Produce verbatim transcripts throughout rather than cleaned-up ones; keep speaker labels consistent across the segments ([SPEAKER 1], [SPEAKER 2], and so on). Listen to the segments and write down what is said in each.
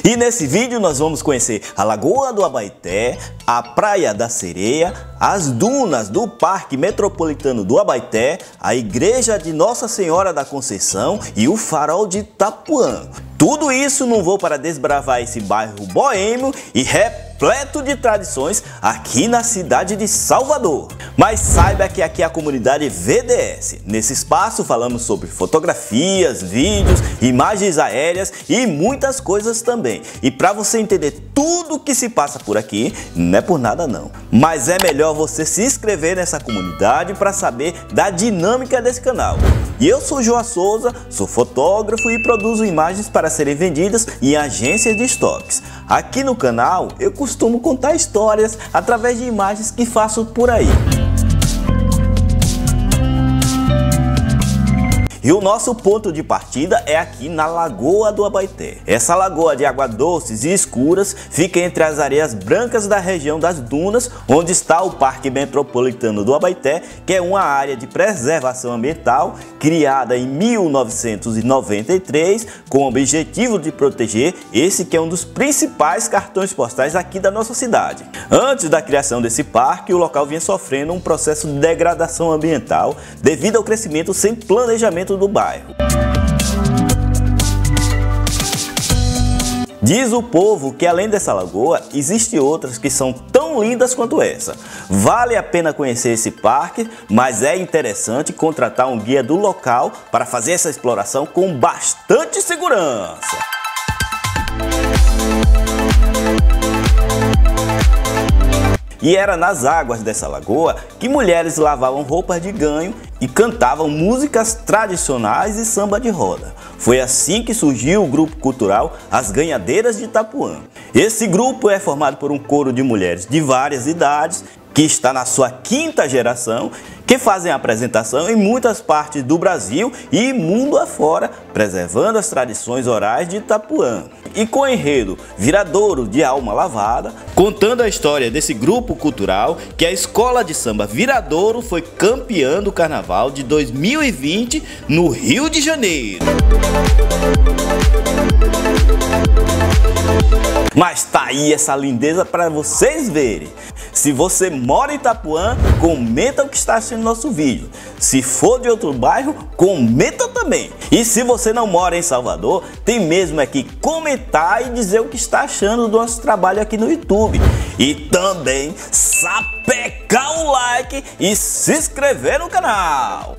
[SPEAKER 1] E nesse vídeo nós vamos conhecer a Lagoa do Abaeté, a Praia da Sereia, as dunas do Parque Metropolitano do Abaeté, a Igreja de Nossa Senhora da Conceição e o Farol de Itapuã. Tudo isso num voo para desbravar esse bairro boêmio e repleto de tradições aqui na cidade de Salvador. Mas saiba que aqui é a comunidade V D S. Nesse espaço falamos sobre fotografias, vídeos, imagens aéreas e muitas coisas também. E para você entender tudo o que se passa por aqui, não é por nada não. Mas é melhor você se inscrever nessa comunidade para saber da dinâmica desse canal. E eu sou João Souza, sou fotógrafo e produzo imagens para serem vendidas em agências de estoques. Aqui no canal eu costumo contar histórias através de imagens que faço por aí. E o nosso ponto de partida é aqui na Lagoa do Abaeté. Essa lagoa de água doces e escuras fica entre as areias brancas da região das dunas, onde está o Parque Metropolitano do Abaeté, que é uma área de preservação ambiental criada em mil novecentos e noventa e três com o objetivo de proteger esse que é um dos principais cartões postais aqui da nossa cidade. Antes da criação desse parque, o local vinha sofrendo um processo de degradação ambiental devido ao crescimento sem planejamento do bairro. Diz o povo que além dessa lagoa, existem outras que são tão lindas quanto essa. Vale a pena conhecer esse parque, mas é interessante contratar um guia do local para fazer essa exploração com bastante segurança. E era nas águas dessa lagoa que mulheres lavavam roupas de ganho e cantavam músicas tradicionais e samba de roda. Foi assim que surgiu o grupo cultural As Ganhadeiras de Itapuã. Esse grupo é formado por um coro de mulheres de várias idades, que está na sua quinta geração, que fazem apresentação em muitas partes do Brasil e mundo afora, preservando as tradições orais de Itapuã. E com o enredo Viradouro de Alma Lavada, contando a história desse grupo cultural, que a escola de samba Viradouro foi campeã do Carnaval de dois mil e vinte no Rio de Janeiro. Mas tá aí essa lindeza para vocês verem. Se você mora em Itapuã, comenta o que está achando no nosso vídeo. Se for de outro bairro, comenta também. E se você não mora em Salvador, tem mesmo é que comentar e dizer o que está achando do nosso trabalho aqui no YouTube. E também sapecar o like e se inscrever no canal.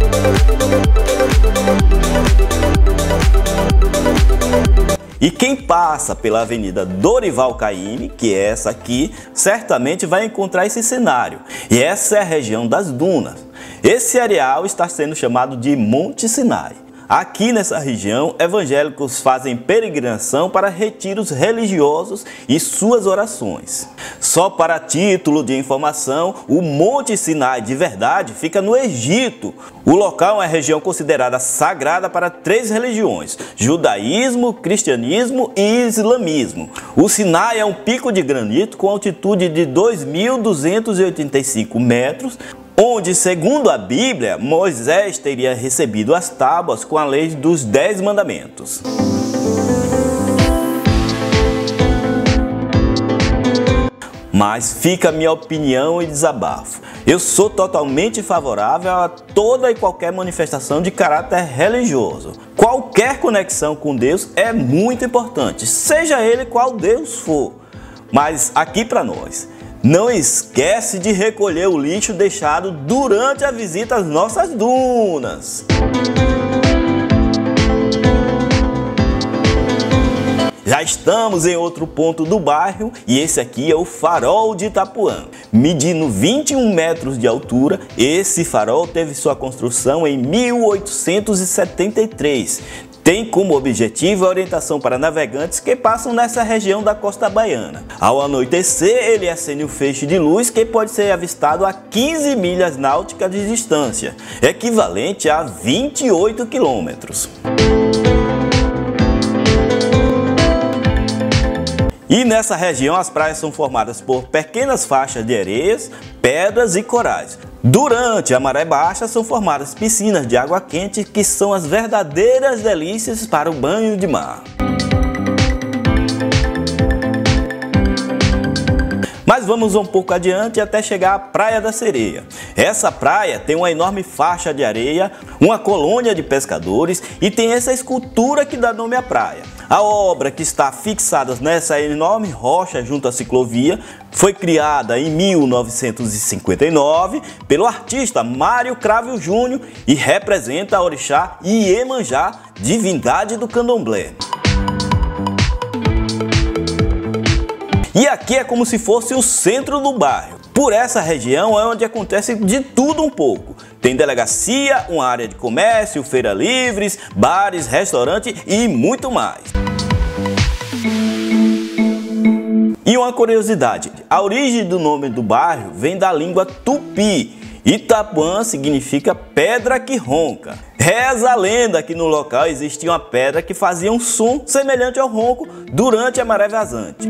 [SPEAKER 1] E quem passa pela Avenida Dorival Caymmi, que é essa aqui, certamente vai encontrar esse cenário. E essa é a região das dunas. Esse areal está sendo chamado de Monte Sinai. Aqui nessa região, evangélicos fazem peregrinação para retiros religiosos e suas orações. Só para título de informação, o Monte Sinai de verdade fica no Egito. O local é uma região considerada sagrada para três religiões: judaísmo, cristianismo e islamismo. O Sinai é um pico de granito com altitude de dois mil duzentos e oitenta e cinco metros, onde, segundo a Bíblia, Moisés teria recebido as tábuas com a lei dos Dez Mandamentos. Mas fica a minha opinião e desabafo. Eu sou totalmente favorável a toda e qualquer manifestação de caráter religioso. Qualquer conexão com Deus é muito importante, seja ele qual Deus for. Mas aqui para nós, não esquece de recolher o lixo deixado durante a visita às nossas dunas. Já estamos em outro ponto do bairro e esse aqui é o Farol de Itapuã. Medindo vinte e um metros de altura, esse farol teve sua construção em mil oitocentos e setenta e três. Tem como objetivo a orientação para navegantes que passam nessa região da costa baiana. Ao anoitecer, ele acende um feixe de luz que pode ser avistado a quinze milhas náuticas de distância, equivalente a vinte e oito quilômetros. E nessa região as praias são formadas por pequenas faixas de areias, pedras e corais. Durante a maré baixa são formadas piscinas de água quente que são as verdadeiras delícias para o banho de mar. vamos um pouco adiante até chegar à Praia da Sereia. Essa praia tem uma enorme faixa de areia, uma colônia de pescadores e tem essa escultura que dá nome à praia. A obra, que está fixada nessa enorme rocha junto à ciclovia, foi criada em mil novecentos e cinquenta e nove pelo artista Mário Crávio Júnior e representa a orixá Iemanjá, divindade do candomblé. E aqui é como se fosse o centro do bairro. Por essa região é onde acontece de tudo um pouco. Tem delegacia, uma área de comércio, feira livres, bares, restaurante e muito mais. E uma curiosidade, a origem do nome do bairro vem da língua tupi. Itapuã significa pedra que ronca. Reza a lenda que no local existia uma pedra que fazia um som semelhante ao ronco durante a maré vazante.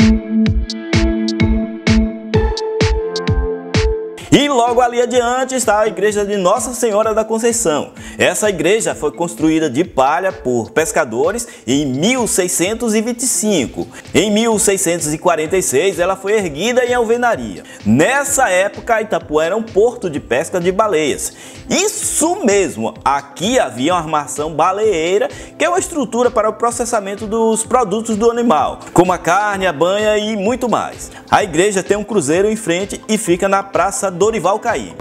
[SPEAKER 1] E logo ali adiante está a igreja de Nossa Senhora da Conceição. Essa igreja foi construída de palha por pescadores em mil seiscentos e vinte e cinco. Em mil seiscentos e quarenta e seis ela foi erguida em alvenaria. Nessa época Itapuã era um porto de pesca de baleias. Isso mesmo, aqui havia uma armação baleeira, que é uma estrutura para o processamento dos produtos do animal, como a carne, a banha e muito mais. A igreja tem um cruzeiro em frente e fica na Praça Dorival Caymmi.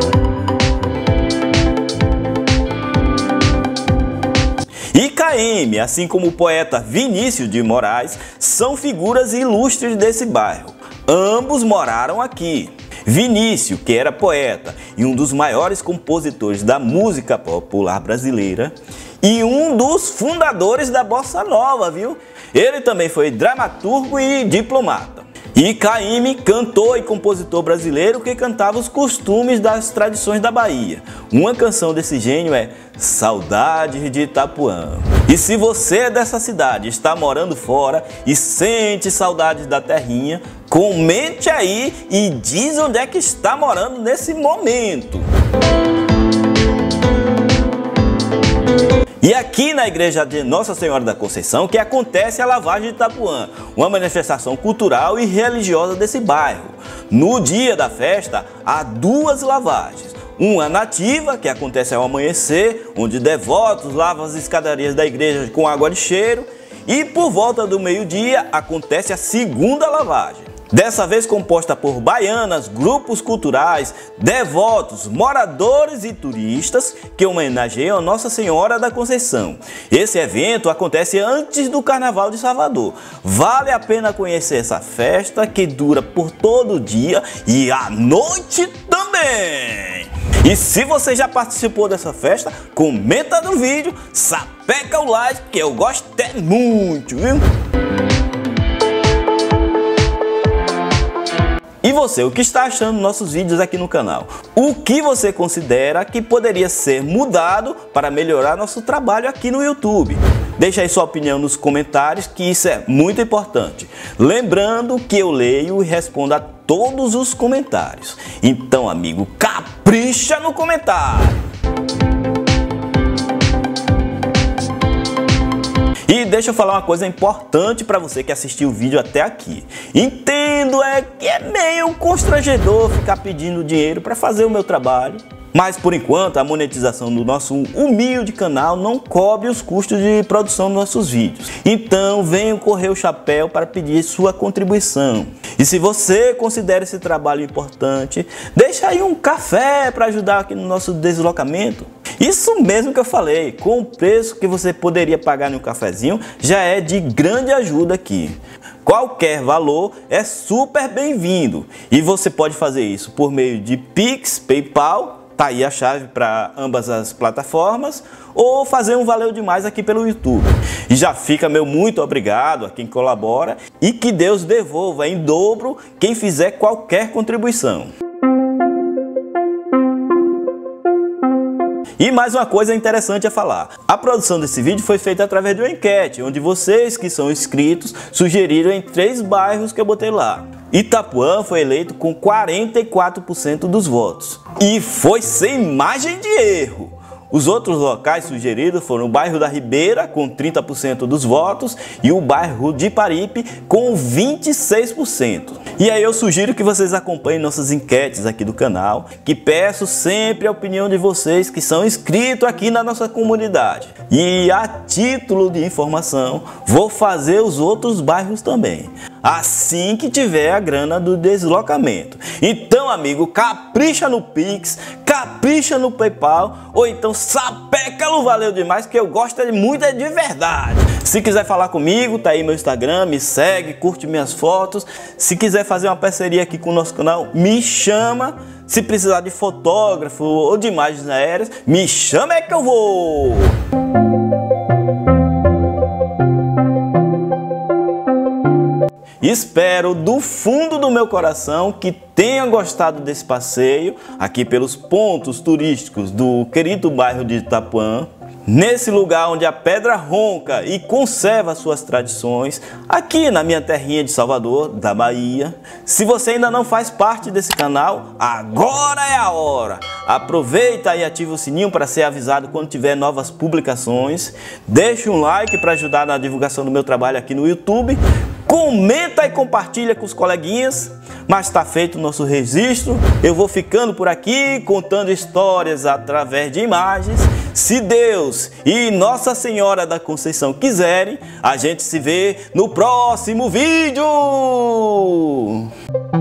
[SPEAKER 1] E Caymmi, assim como o poeta Vinícius de Moraes, são figuras ilustres desse bairro. Ambos moraram aqui. Vinícius, que era poeta e um dos maiores compositores da música popular brasileira, e um dos fundadores da Bossa Nova, viu? Ele também foi dramaturgo e diplomata. E Caymmi, cantor e compositor brasileiro que cantava os costumes das tradições da Bahia. Uma canção desse gênio é Saudades de Itapuã. E se você é dessa cidade, está morando fora e sente saudades da terrinha, comente aí e diz onde é que está morando nesse momento. E aqui na igreja de Nossa Senhora da Conceição que acontece a lavagem de Itapuã, uma manifestação cultural e religiosa desse bairro. No dia da festa há duas lavagens. Uma nativa, que acontece ao amanhecer, onde devotos lavam as escadarias da igreja com água de cheiro, e por volta do meio-dia acontece a segunda lavagem. Dessa vez composta por baianas, grupos culturais, devotos, moradores e turistas que homenageiam a Nossa Senhora da Conceição. Esse evento acontece antes do Carnaval de Salvador. Vale a pena conhecer essa festa que dura por todo o dia e à noite também. E se você já participou dessa festa, comenta no vídeo, sapeca o like que eu gostei muito, viu? E você, o que está achando dos nossos vídeos aqui no canal? O que você considera que poderia ser mudado para melhorar nosso trabalho aqui no YouTube? Deixa aí sua opinião nos comentários, que isso é muito importante. Lembrando que eu leio e respondo a todos os comentários. Então, amigo, capricha no comentário! E deixa eu falar uma coisa importante para você que assistiu o vídeo até aqui. Entendo é que é meio constrangedor ficar pedindo dinheiro para fazer o meu trabalho. Mas por enquanto a monetização do nosso humilde canal não cobre os custos de produção dos nossos vídeos. Então venham correr o chapéu para pedir sua contribuição. E se você considera esse trabalho importante, deixa aí um café para ajudar aqui no nosso deslocamento. Isso mesmo que eu falei, com o preço que você poderia pagar no cafezinho, já é de grande ajuda aqui. Qualquer valor é super bem-vindo e você pode fazer isso por meio de Pix, PayPal, tá aí a chave para ambas as plataformas, ou fazer um valeu demais aqui pelo YouTube. E já fica meu muito obrigado a quem colabora e que Deus devolva em dobro quem fizer qualquer contribuição. E mais uma coisa interessante a falar. A produção desse vídeo foi feita através de uma enquete, onde vocês que são inscritos sugeriram em três bairros que eu botei lá. Itapuã foi eleito com quarenta e quatro por cento dos votos. E foi sem margem de erro. Os outros locais sugeridos foram o bairro da Ribeira, com trinta por cento dos votos, e o bairro de Paripe, com vinte e seis por cento. E aí eu sugiro que vocês acompanhem nossas enquetes aqui do canal, que peço sempre a opinião de vocês que são inscritos aqui na nossa comunidade. E a título de informação, vou fazer os outros bairros também, assim que tiver a grana do deslocamento. Então, amigo, capricha no Pix, capricha no PayPal, ou então sapeca no Valeu Demais, que eu gosto muito é de verdade. Se quiser falar comigo, tá aí meu Instagram, me segue, curte minhas fotos. Se quiser fazer uma parceria aqui com o nosso canal, me chama. Se precisar de fotógrafo ou de imagens aéreas, me chama é que eu vou! Espero do fundo do meu coração que tenha gostado desse passeio aqui pelos pontos turísticos do querido bairro de Itapuã. Nesse lugar onde a pedra ronca e conserva suas tradições, aqui na minha terrinha de Salvador, da Bahia. Se você ainda não faz parte desse canal, agora é a hora! Aproveita e ativa o sininho para ser avisado quando tiver novas publicações. Deixa um like para ajudar na divulgação do meu trabalho aqui no YouTube. Comenta e compartilha com os coleguinhas. Mas está feito o nosso registro. Eu vou ficando por aqui contando histórias através de imagens. Se Deus e Nossa Senhora da Conceição quiserem, a gente se vê no próximo vídeo!